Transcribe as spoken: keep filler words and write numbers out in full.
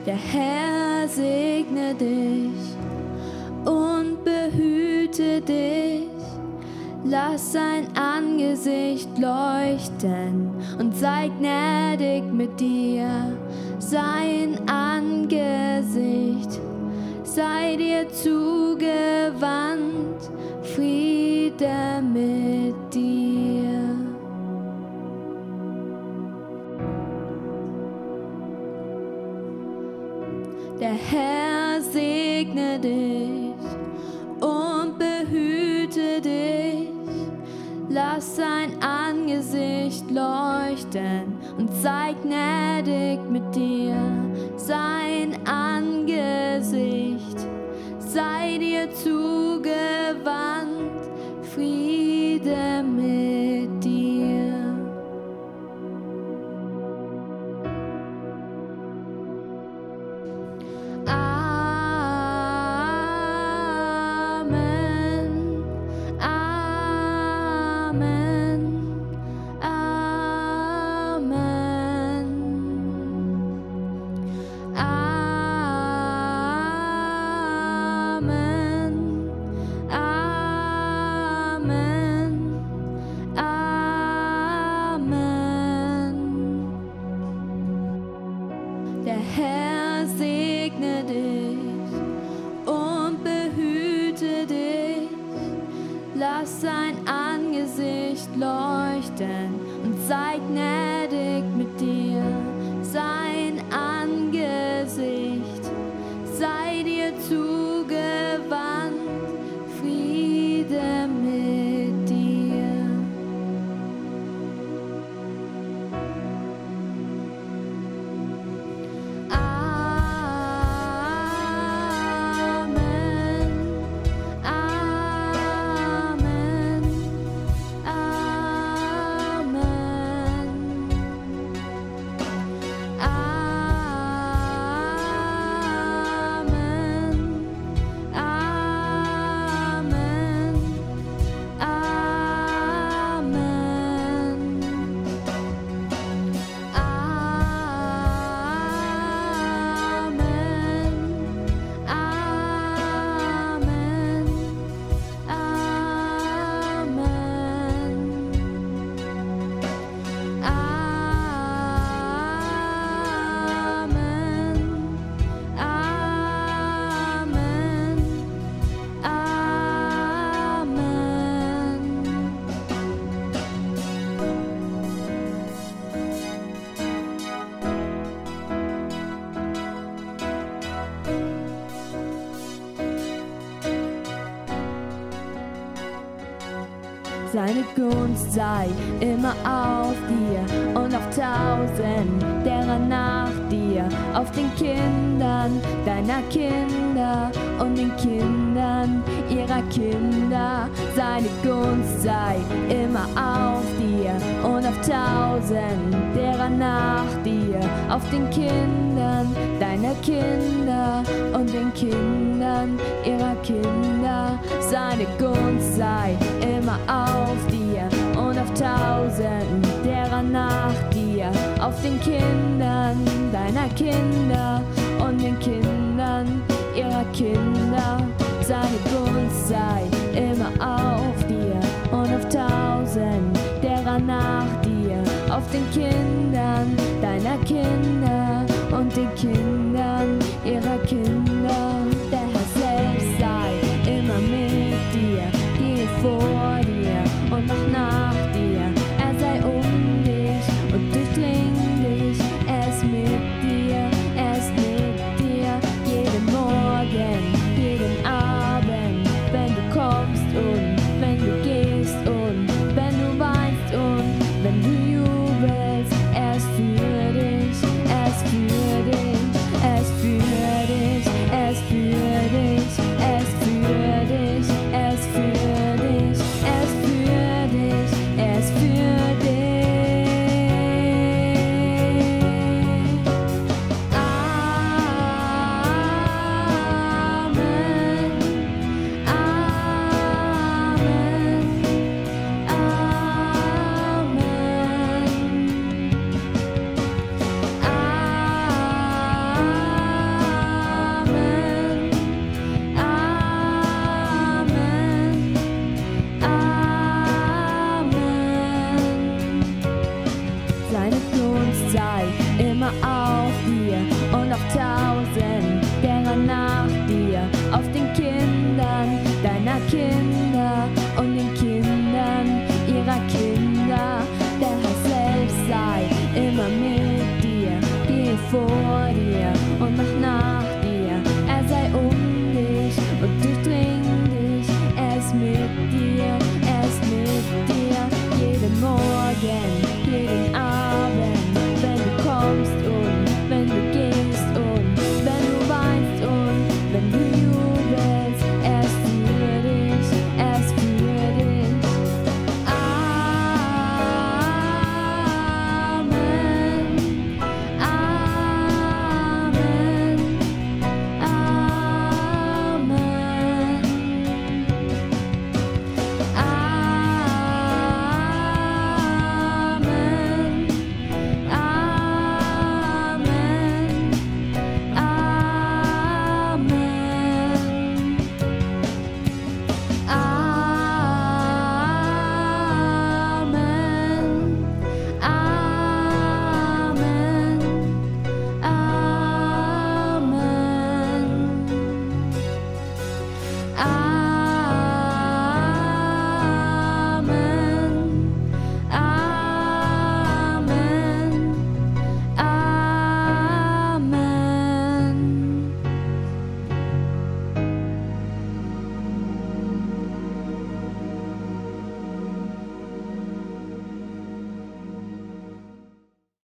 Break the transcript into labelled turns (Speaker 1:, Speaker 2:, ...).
Speaker 1: Der Herr segne dich und behüte dich. Lass sein Angesicht leuchten und sei gnädig mit dir. Sein Angesicht sei dir zugewandt, Friede mit dir. Der Herr segne dich und behüte dich. Lass sein Angesicht leuchten und sei gnädig mit dir. Sein Angesicht sei dir zugewandt, Friede mit dir. Der Herr segne dich und behüte dich. Lass sein Angesicht leuchten und sei gnädig mit dir. Sein Angesicht sei dir zugewandt, Friede mit dir. Seine Gunst sei immer auf dir und auf tausend derer nach dir, auf den Kindern deiner Kinder und den Kindern ihrer Kinder. Seine Gunst sei immer auf dir und auf tausend derer nach dir, auf den Kindern deiner Kinder und den Kindern ihrer Kinder. Seine Gunst sei immer auf dir und auf tausend derer nach dir, auf den Kindern deiner Kinder und den Kindern ihrer Kinder. Seine Gunst sei immer auf dir und auf tausend derer nach dir, auf den Kindern deiner Kinder und den Kindern ihrer Kinder. Der Herr selbst sei immer mit dir, gehe vor dir und mach nach dir. Er sei um dich und durchdringt dich. Er ist mit dir, er ist mit dir. Jeden Morgen, jeden Abend, wenn du kommst und wenn du gehst und wenn du weinst und wenn du jubelst. Er ist für dich, er ist für dich, er ist für dich, er ist für dich, er ist für dich, er ist für dich, er ist für dich, er ist für dich. Amen, Amen, Amen. Kinder.